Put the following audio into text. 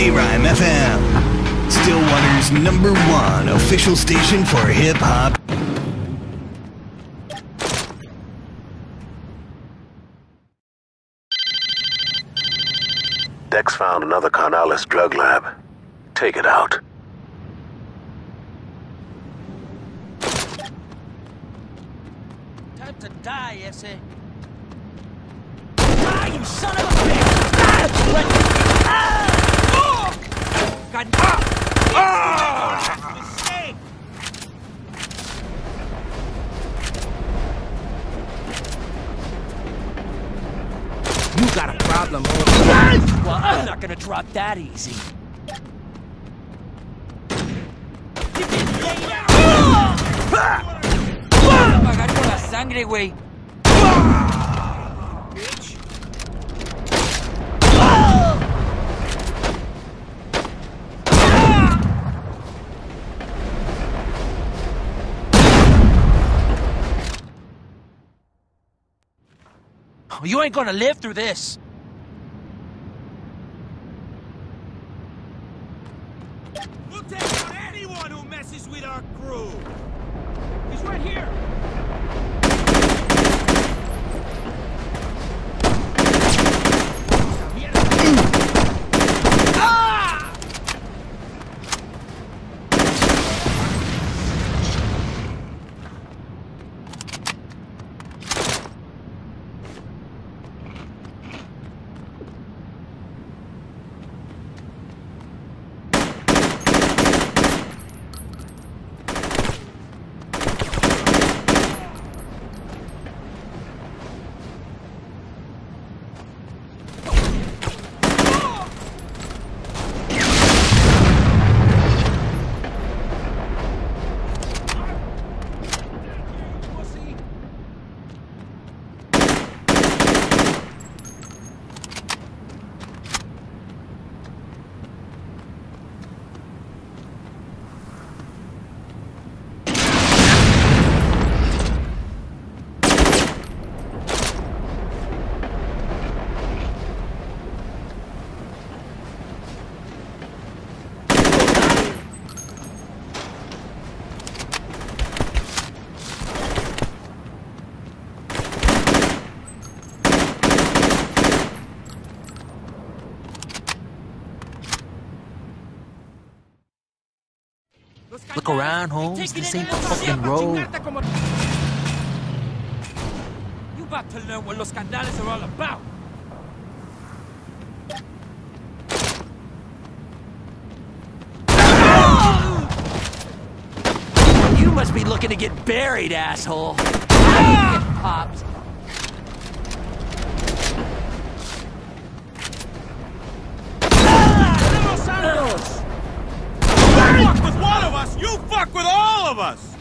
K-Rhyme FM, Stillwater's #1 official station for hip-hop. Dex found another Carnalis drug lab. Take it out. Time to die, ese. Die, you son of a bitch! God. Mistake! You got a problem, homie. Well, I'm not gonna drop that easy. You get laid out! Pagar con la sangre, güey. Bitch. You ain't gonna live through this. We'll take out anyone who messes with our crew. He's right here. Look around, Holmes. This ain't the fucking road. You about to learn what Los Candales are all about. You must be looking to get buried, asshole. Get popped. Fuck with one of us, you fuck with all of us!